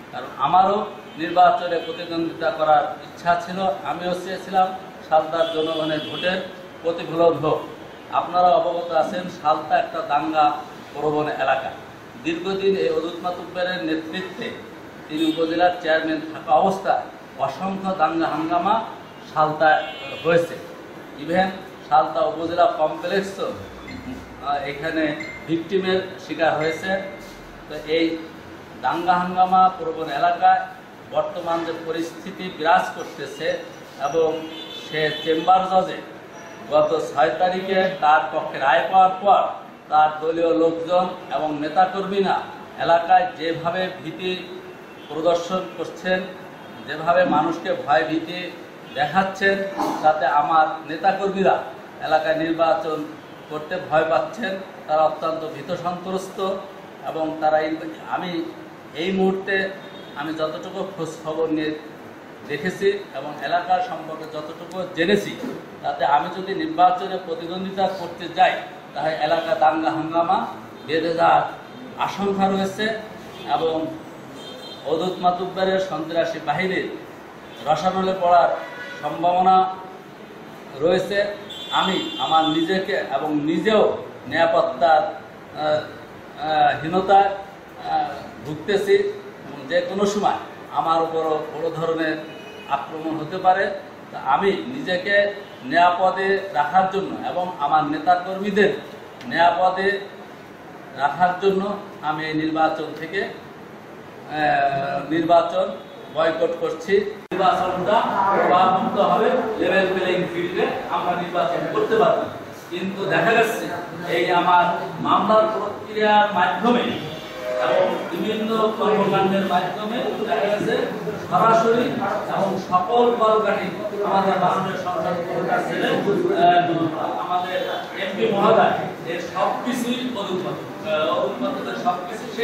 কারণ আমারও নির্বাচনে প্রতিদ্বন্দ্বিতা করার ইচ্ছা ছিল। আমিও চেয়েছিলাম সালতার জনগণের ভোটের প্রতিফলন হোক। আপনারা অবগত আছেন, সালতা একটা দাঙ্গা প্রবণ এলাকা। দীর্ঘদিন এই অদূত মাতুব্বরের নেতৃত্বে তিনি উপজেলার চেয়ারম্যান থাকা অবস্থায় অসংখ্য দাঙ্গা হাঙ্গামা সালতা হয়েছে। ইভেন সালতা উপজেলা কমপ্লেক্সও এখানে ভিকটিমের শিকার হয়েছে। তো এই দাঙ্গা হাঙ্গামা প্রবণ এলাকায় বর্তমান যে পরিস্থিতি বিরাজ করতেছে, এবং সে চেম্বার জজে গত 6 তারিখে তার পক্ষে রায় পাওয়ার পর তার দলীয় লোকজন এবং নেতাকর্মীরা এলাকায় যেভাবে ভীতি প্রদর্শন করছেন, যেভাবে মানুষকে ভয় ভীতি দেখাচ্ছেন, তাতে আমার নেতাকর্মীরা এলাকায় নির্বাচন করতে ভয় পাচ্ছেন। তারা অত্যন্ত ভীত সন্ত্রস্ত, এবং তারা আমি এই মুহূর্তে আমি যতটুকু খোঁজ খবর নিয়ে দেখেছি এবং এলাকার সম্পর্কে যতটুকু জেনেছি, তাতে আমি যদি নির্বাচনে প্রতিদ্বন্দ্বিতা করতে যাই তাহলে এলাকা দাঙ্গা হাঙ্গামা বেঁধে যাওয়ার আশঙ্কা রয়েছে, এবং অদূত মাতুব্বরের সন্ত্রাসী বাহিনীর রসানলে পড়ার সম্ভাবনা রয়েছে। আমি আমার নিজেকে এবং নিজেও নিরাপত্তার হীনতায় ভুগতেছি, এবং যে কোনো সময় আমার উপরও বড় ধরনের আক্রমণ হতে পারে। তা আমি নিজেকে নিরাপদে রাখার জন্য এবং আমার নেতাকর্মীদের নিরাপদে রাখার জন্য আমি এই নির্বাচন থেকে নির্বাচন বয়কট করছি। নির্বাচনটা প্রভাবমুক্ত হবে, লেভেল প্লেইং ফিল্ডে আমরা নির্বাচন করতে পারব। কিন্তু দেখা যাচ্ছে এই আমার মামলার প্রক্রিয়ার মাধ্যমে এবং বিভিন্ন কর্মকাণ্ডের মাধ্যমে দেখা গেছে সরাসরি এবং সকল কর্মকাণ্ডী আমাদের মাননীয় সংসদ ছিলেন আমাদের এমপি মহোদয়, এর সবকিছুই অদূত সবকিছু সে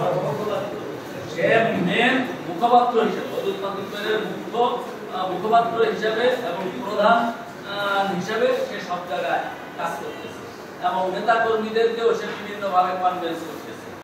সে মেন মুখপাত্র হিসেবে, অদূত মাতুব্বরের মুখপাত্র হিসেবে এবং প্রধান হিসেবে সে সব জায়গায় কাজ করতেছে, এবং নেতা কর্মীদেরকেও সে বিভিন্নভাবে কনভিন্স